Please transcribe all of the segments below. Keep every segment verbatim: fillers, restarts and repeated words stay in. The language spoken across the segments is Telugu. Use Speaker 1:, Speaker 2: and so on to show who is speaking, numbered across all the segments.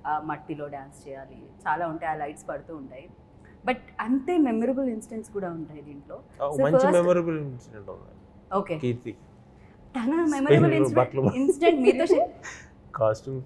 Speaker 1: ఆ మట్టిలో డ్యాన్స్ చేయాలి, చాలా ఉంటాయి, ఆ లైట్స్ పడుతూ ఉంటాయి. బట్ అంతే మెమరబుల్ ఇన్సిడెంట్స్ కూడా ఉంటాయి దీంట్లో.
Speaker 2: మంచి మెమరబుల్ ఇన్సిడెంట్ ఉంది.
Speaker 1: ఓకే,
Speaker 2: కీర్తి
Speaker 1: తన మెమరబుల్ ఇన్సిడెంట్ మీతో
Speaker 2: కాస్ట్యూమ్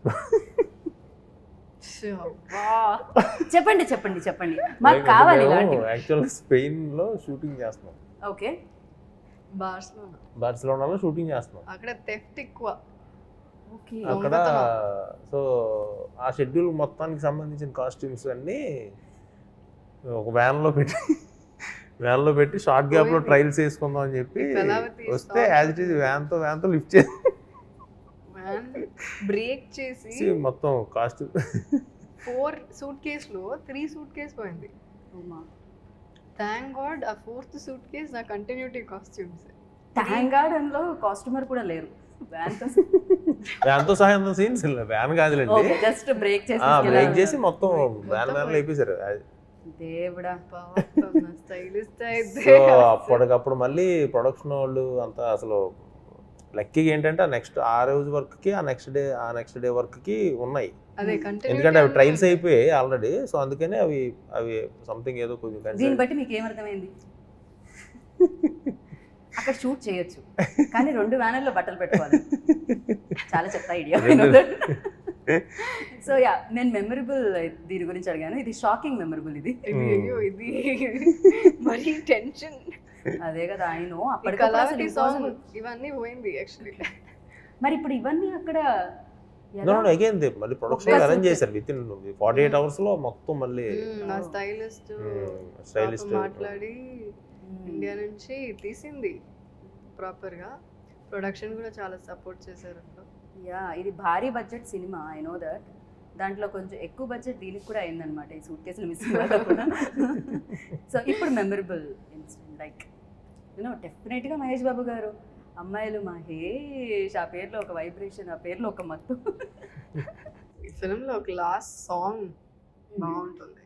Speaker 1: చెప్పండి చెప్పండి చెప్పండి, మాకు కావాలి.
Speaker 2: యాక్చువల్ స్పెయిన్ లో షూటింగ్ చేస్తున్నాం.
Speaker 1: ఓకే,
Speaker 3: బార్సిలోనా
Speaker 2: బార్సిలోనాలో షూటింగ్ చేస్తున్నాం.
Speaker 3: అక్కడ థెఫ్ట్ ఎక్కువ.
Speaker 2: అక్కడ సో ఆ షెడ్యూల్ మొత్తానికి సంబంధించిన కాస్ట్యూమ్స్ అన్నీ ఒక వ్యాన్లో పెట్టి వ్యాన్లో పెట్టి షార్ట్ గ్యాప్లో ట్రయల్స్ వేసుకుందాం అని చెప్పి వస్తే యాజ్ ఇట్ ఈజ్ వ్యాన్తో వ్యాన్తో లిఫ్ట్ చేసి
Speaker 3: బ్రేక్ చేసి
Speaker 2: మొత్తం కాస్ట్యూమ్
Speaker 3: ఫోర్ సూట్ కేసులో త్రీ సూట్ కేసు పోయింది. థ్యాంక్ గాడ్ ఆ ఫోర్త్ సూట్ కేస్ నా కంటిన్యూటీ కాస్ట్యూమ్స్.
Speaker 1: థ్యాంక్ గాడ్ అందులో కాస్ట్యూమర్ కూడా లేరు.
Speaker 2: వ్యాన్తో సహాయం సీన్స్ వ్యాన్ కాదులేండి,
Speaker 1: జస్ట్ బ్రేక్ చేసి
Speaker 2: బ్రేక్ చేసి మొత్తం వ్యాన్ వ్యాన్లో వేపేశారు.
Speaker 1: దేవుడా,
Speaker 2: అప్పటికప్పుడు మళ్ళీ ప్రొడక్షన్ వాళ్ళు అంతా అసలు లక్కీగా ఏంటంటే ఆ నెక్స్ట్ ఆ రోజు వర్క్కి ఆ నెక్స్ట్ డే ఆ నెక్స్ట్ డే వర్క్కి ఉన్నాయి, ఎందుకంటే అవి ట్రయల్స్ అయిపోయాయి ఆల్రెడీ. సో అందుకనే అవి అవి సంథింగ్ ఏదో కొంచెం.
Speaker 1: దీన్ని బట్టి మీకు ఏమర్థమైంది? అక్కడ షూట్ చేయొచ్చు కానీ రెండు వ్యానర్లో బట్టలు పెట్టుకోవాలి. చాలా చెత్త ఐడియా. సో యా, నేను మెమరబుల్ దీని గురించి అడిగాను. ఇది షాకింగ్ మెమరబుల్. ఇది
Speaker 3: ఇది మరి టెన్షన్.
Speaker 1: అదే కదా, ఐ నో.
Speaker 3: అప్పటికి సాంగ్ ఇవన్నీ పోయింది యాక్చువల్లీ.
Speaker 1: మరి ఇప్పుడు ఇవన్నీ అక్కడ
Speaker 2: అగైన్ మళ్ళీ ప్రొడక్షన్ అరేంజ్ చేశారు with in forty eight hours లో మొత్తం. మళ్ళీ
Speaker 3: నా స్టైలిస్ట్
Speaker 2: స్టైలిస్ట్
Speaker 3: మాట్లాడి ఇండియా నుంచి తీసింది ప్రాపర్ గా. ప్రొడక్షన్ కూడా చాలా సపోర్ట్ చేశారు.
Speaker 1: యా, ఇది భారీ బడ్జెట్ సినిమా, ఐ నో దట్. దాంట్లో కొంచెం ఎక్కువ బడ్జెట్ దీనికి కూడా అయిందనమాట, ఈ సూట్ కేసులు మిస్ కూడా. సో ఇప్పుడు మెమరబుల్ ఇన్సిడెంట్ లైక్ యూనో డెఫినెట్గా మహేష్ బాబు గారు అమ్మాయిలు మహేష్, ఆ పేరులో ఒక వైబ్రేషన్, ఆ పేరులో ఒక మత్తు.
Speaker 3: ఈ ఫిల్మ్లో ఒక లాస్ట్ సాంగ్ బాగుంటుంది.